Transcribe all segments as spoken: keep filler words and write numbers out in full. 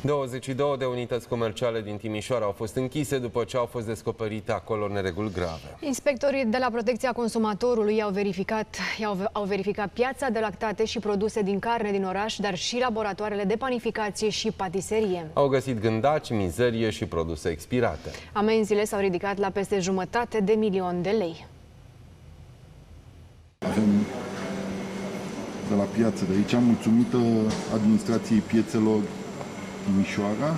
douăzeci și două de unități comerciale din Timișoara au fost închise după ce au fost descoperite acolo nereguli grave. Inspectorii de la Protecția Consumatorului au verificat, au, au verificat piața de lactate și produse din carne din oraș, dar și laboratoarele de panificație și patiserie. Au găsit gândaci, mizerie și produse expirate. Amenziile s-au ridicat la peste jumătate de milion de lei. Avem de la piață de aici, mulțumită administrației piețelor Timișoara.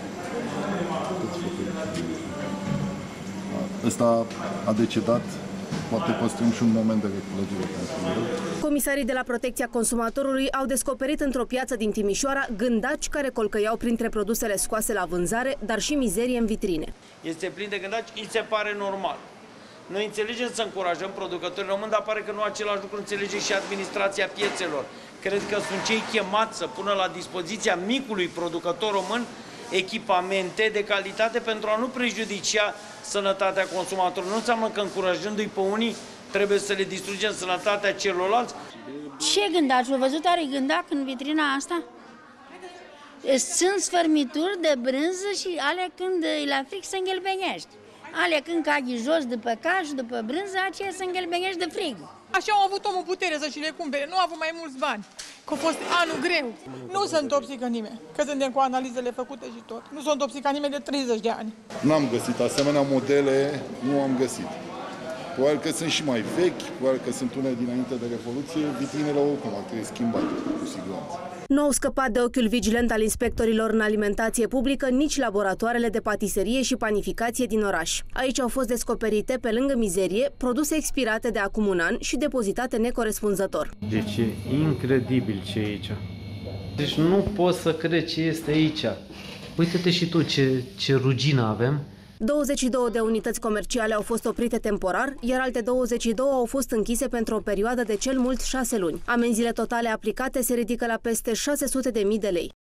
Ăsta a decedat, poate păstrăm și un moment de reculegere pentru el. Comisarii de la Protecția Consumatorului au descoperit într-o piață din Timișoara gândaci care colcăiau printre produsele scoase la vânzare, dar și mizerie în vitrine. Este plin de gândaci, îi se pare normal. Noi înțelegem să încurajăm producătorii români, dar pare că nu același lucru înțelege și administrația piețelor. Cred că sunt cei chemați să pună la dispoziția micului producător român echipamente de calitate pentru a nu prejudicia sănătatea consumatorului. Nu înseamnă că încurajându-i pe unii trebuie să le distrugem sănătatea celorlalți. Ce gândaci? Vă văzut are gândac în vitrina asta? Sunt sfărmituri de brânză și alea când îi la fric se înghelbenești. Alea când caghi jos după caș, după brânză, aceea se înghelbenești de frig. Așa au avut omul putere să și le cumpere, nu a avut mai mulți bani, că a fost anul greu. Nu se întoxică nimeni, că suntem cu analizele făcute și tot. Nu s-a întoxicat nimeni de treizeci de ani. N-am găsit asemenea modele, nu am găsit. Probabil că sunt și mai vechi, probabil că sunt unele dinainte de Revoluție, vitrinele oricum ar trebui schimbate, cu siguranță. Nu au scăpat de ochiul vigilent al inspectorilor în alimentație publică nici laboratoarele de patiserie și panificație din oraș. Aici au fost descoperite, pe lângă mizerie, produse expirate de acum un an și depozitate necorespunzător. Deci e incredibil ce e aici. Deci nu pot să cred ce este aici. Uite-te și tu ce, ce rugină avem. douăzeci și două de unități comerciale au fost oprite temporar, iar alte douăzeci și două au fost închise pentru o perioadă de cel mult șase luni. Amenziile totale aplicate se ridică la peste șase sute de mii de lei.